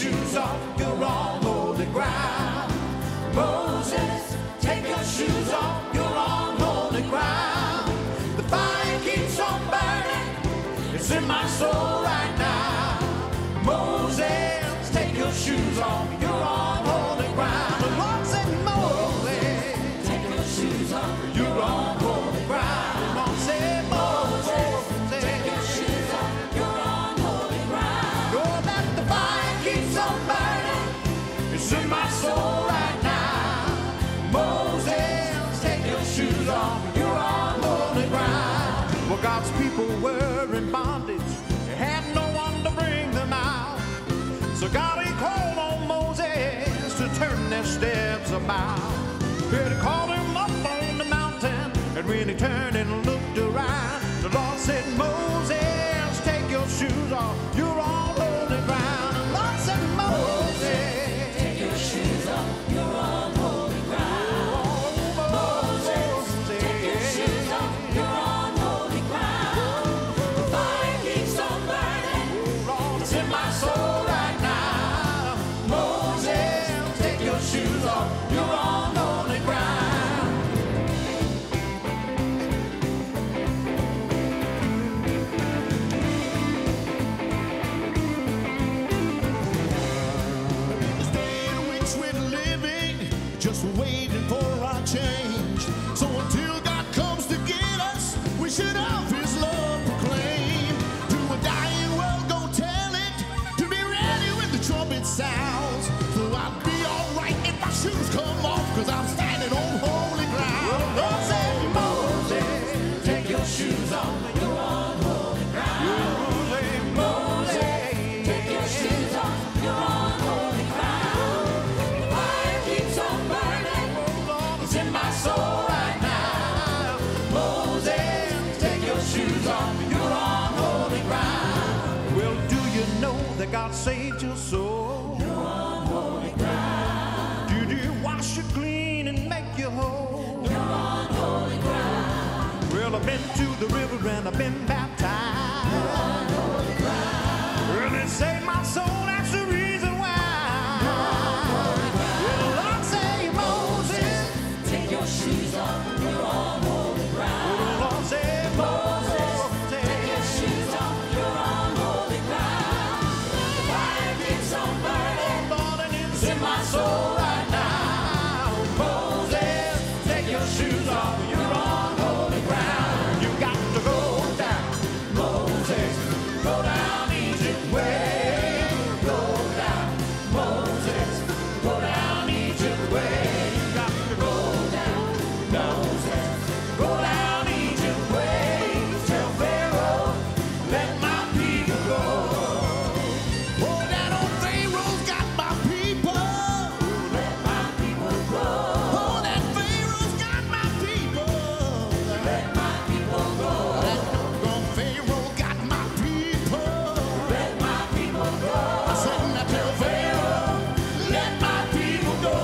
shoes off, you're on holy ground. Moses, take your shoes off, you're on holy ground. The fire keeps on burning, it's in my soul right now. Moses, take your shoes off, you're on holy ground. The Lord said, Moses, take your shoes off, you're on holy ground. The Lord said, Moses, take your shoes off, you're on holy ground. Oh, that the fire keeps on burning, it's in my soul right now. Moses, take your shoes off, you're on holy ground. Well, God's people were in bondage, they had no one to bring them out. So God, he called on Moses to turn their steps about. He called him up on the mountain, and when he turned and looked around, the Lord said, Moses, take your shoes off, you're on holy ground. The Lord said, Moses, take your shoes off, you're on holy ground. Moses, take your shoes off, you're on holy ground. The fire keeps on burning, it's in my soul right now. Moses, take your shoes off, you're on holy ground. This day in which we're living, just waiting for our change. So until God comes to get us, we should have his love proclaim. To a dying world, go tell it, to be ready when the trumpet sounds. So I'll be alright if my shoes come off, cause I'm standing on holy ground. Well, the Lord said, Moses, take your shoes off, you're on holy ground. Moses, take your shoes off, you're on holy ground. The fire keeps on burning, it's in my soul right now. Moses, take your shoes off, you're on holy ground. Well, do you know that God saved your soul? You're on holy ground. Did he wash you clean and make you whole? You're on holy ground. Well, I've been to the river and I've been baptized. You're on holy ground. Well, it saved my soul, that's the reason why. You're on holy ground. Well, the Lord say, Moses, take your shoes off, you're on holy ground. Well, the Lord said, Moses, take your shoes off, you're on holy ground. The fire keeps on burning, Lord, and it's in my soul right now. Moses, take your shoes off, you're on holy ground. You got to go down, Moses, go down Egypt way. Go down, Moses, go down Egypt way. You got to go down, Moses, go down Egypt way. Tell Pharaoh, let my people go. Oh, that old Pharaoh's got my people. Let my people go. Oh, that Pharaoh's got my people. Let my people go. That doggone Pharaoh got my people. Let my people go. I said, now tell Pharaoh, Let my people go.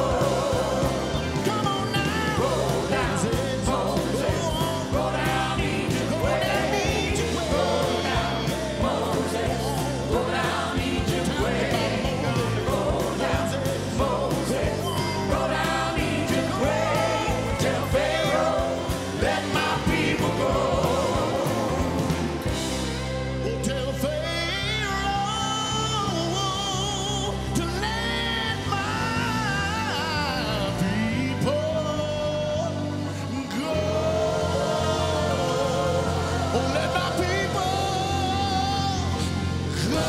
come on now. Go down, Moses, Moses, go down Egypt way. Go down, Moses, go down Egypt way. Go down, Moses, go down Egypt way. Tell Pharaoh, let my people go. Oh, tell Pharaoh to let my people go. Oh, let my people go.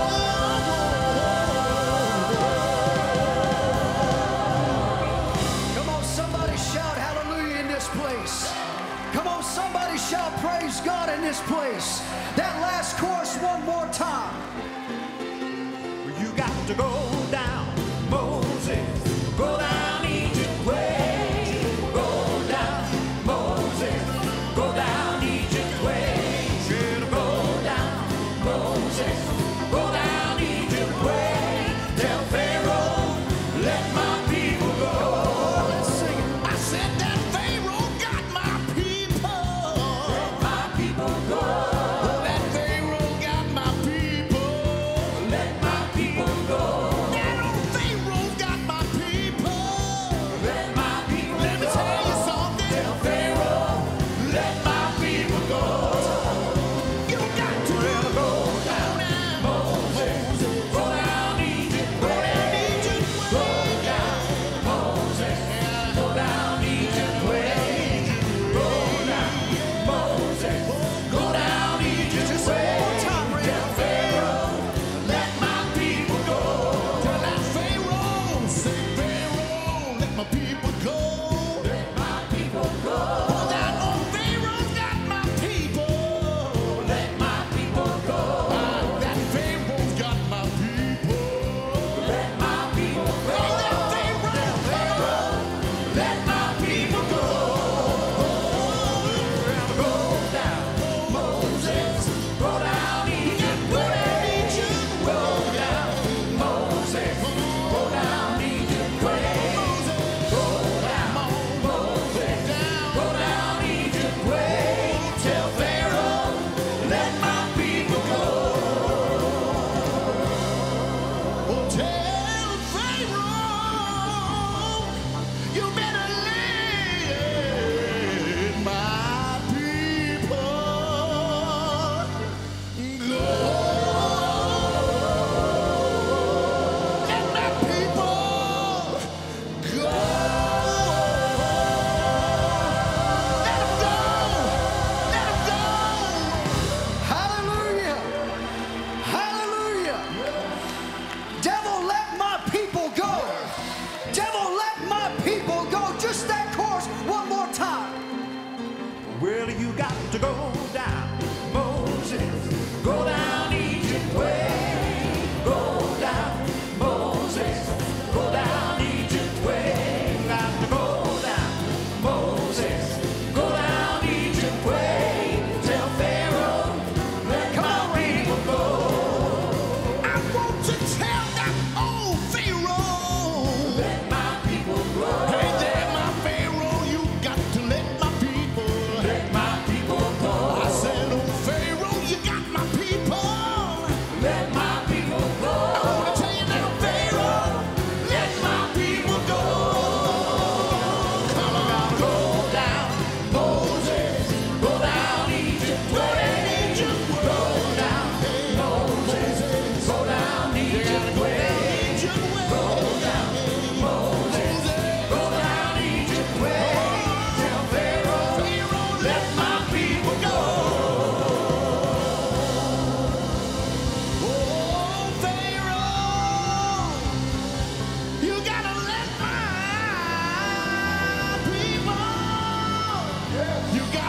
Come on, somebody shout hallelujah in this place. Come on, somebody shout praise God in this place. That last chorus one more time. You got to go down, Moses, go down Egypt way. Go down, Moses, go down Egypt way. Should go down, Moses, go down Egypt way. Tell Pharaoh, let my people go. Let's sing it. I said that Pharaoh got my people. Let my people go. Oh, that Pharaoh got my people. Let my people go. You got